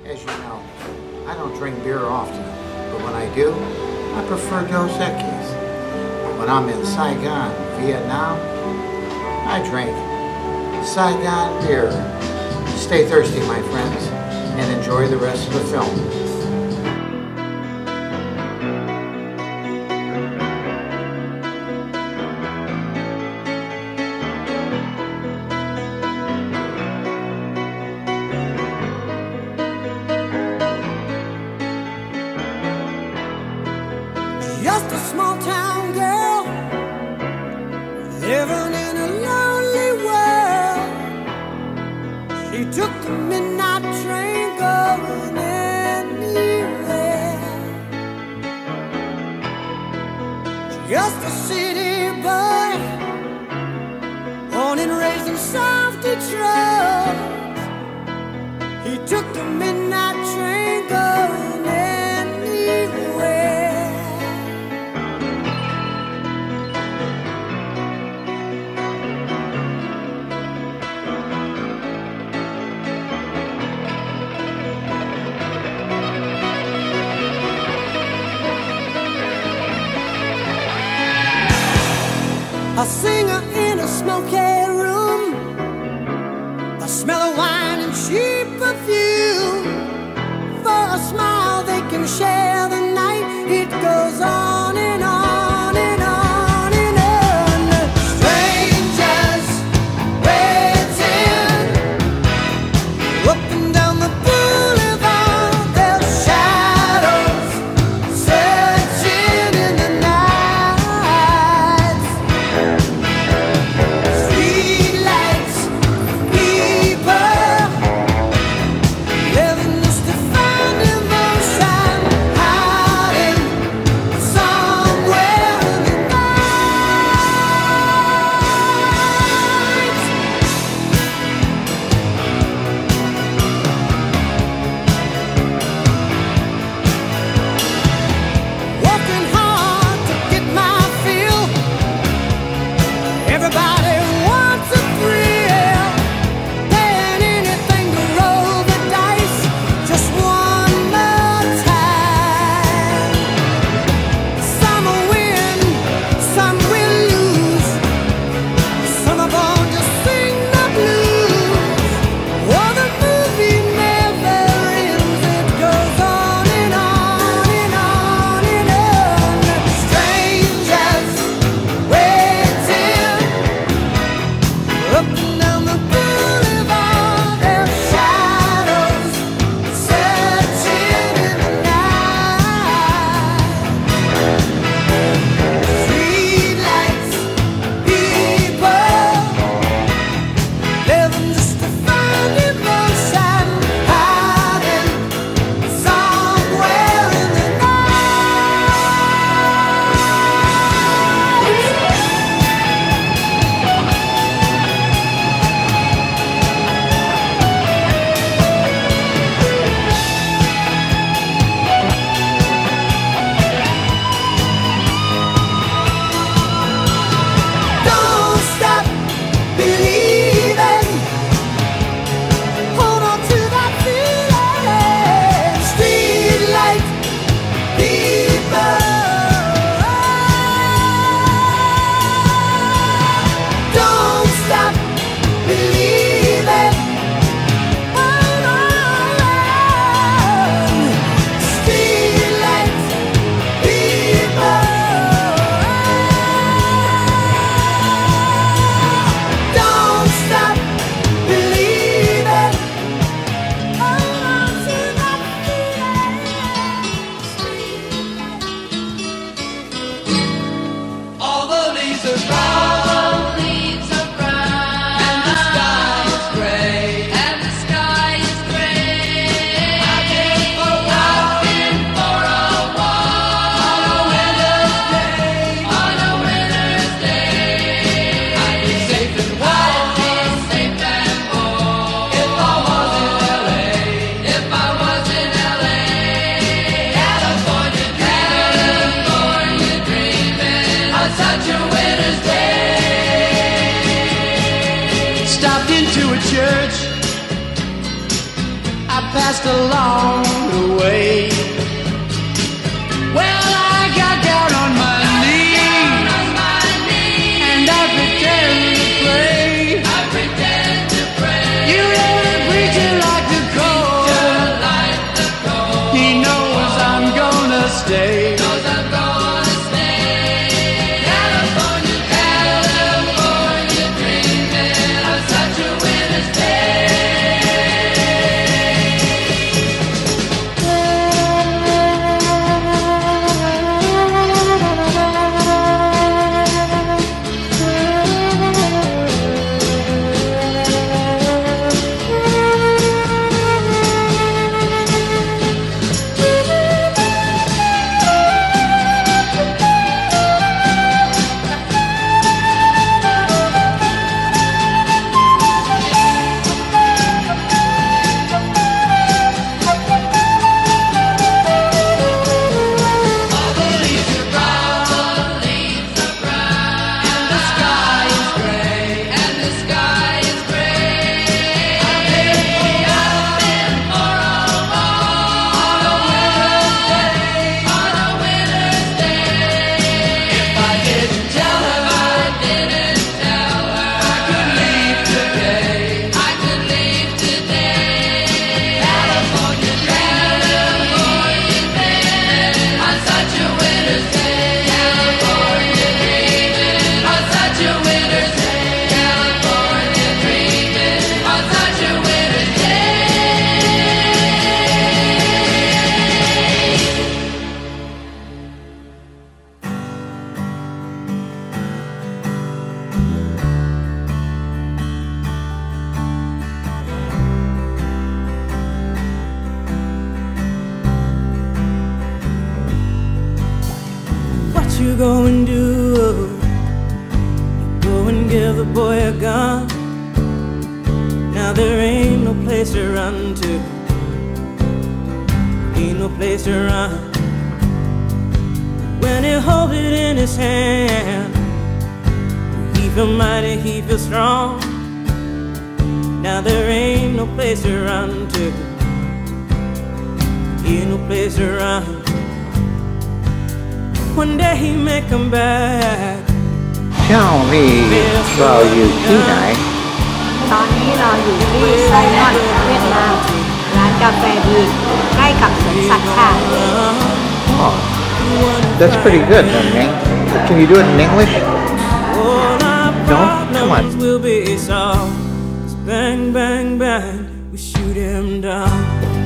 As you know, I don't drink beer often, but when I do, I prefer Dos Equis. But when I'm in Saigon, Vietnam, I drink Saigon beer. Stay thirsty, my friends, and enjoy the rest of the film. Just a small town girl living in a lonely world. She took the midnight train going anywhere. Just a city boy, born and raised in South Detroit. He took the midnight train going anywhere. A singer in a smoky room, a smell of wine and cheap perfume. For a smile they can share the night. It goes on and on and on and on. Strangers waiting up and down the boulevard, their shadows searching in the night. Everybody wants a thrill, paying anything to roll the dice just one more time. Some will win, some will lose, some are born to sing the blues. Oh, the movie never ends, it goes on and on and on and on. Strangers waiting up and down the boulevard, their shadows searching in the night. Streetlights, people living just to find emotion, hiding somewhere in the Don't stop believing. Hold on to that feeling. Streetlight people. Don't stop believing. Hold on. Streetlight people. Don't stop believing. Hold on to that feeling. All the leaves are brown, and the sky is gray. I've been for a walk on a winter's day. I'd be safe and warm if I was in LA. California dreaming on such a winter's day. Stopped into a church. I passed along the way. Well, I got down on my knees and I pretend to pray. You know the preacher like the cold. He knows I'm gonna stay. You go and do, go and give the boy a gun. Now there ain't no place to run to, ain't no place to run. When he holds it in his hand, he feel mighty, he feel strong. Now there ain't no place to run to, ain't no place to run. One day he may come back. Tell me about you tonight. ตอนนี้เราอยู่ที่ไซมอนเวียดนามร้านกาแฟดีใกล้กับสวนสัตว์ค่ะ Oh, that's pretty good, Ning. Can you do it in English? No? Come on. Will be solved. Bang, bang, bang, we shoot him down.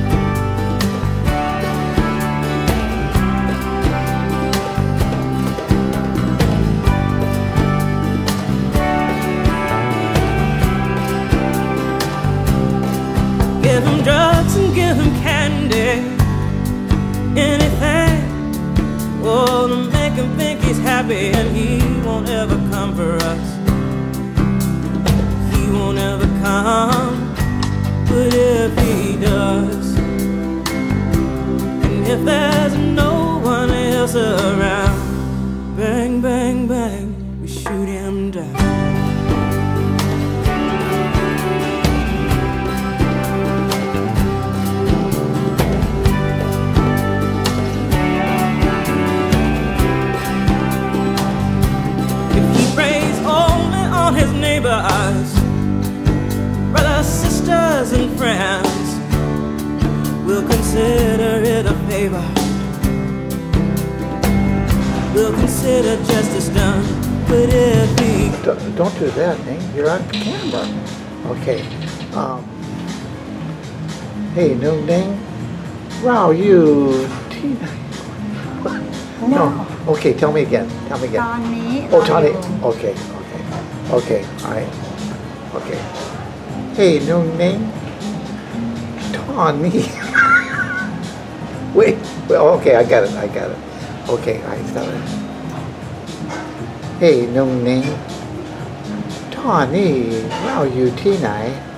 Give him drugs and give him candy, anything, oh, to make him think he's happy. And he won't ever come for us, he won't ever come. But if he does, and if there's no one else around, bang, bang, bang, we shoot him down. His neighbors, brothers, sisters, and friends will consider it a favor. We'll consider justice done, but if he Don't do that, Ning. You're on camera. Okay. Hey, New Ning. Wow, you Tina. No. Okay, tell me again. Tell me again. ตอนนี้ Oh, Tony. Okay. Okay, alright. Okay. Hey, no name? Tawny. Wait, well, okay, I got it. Okay, alright, stop it. Hey, no name? Tawny, wow, you T9.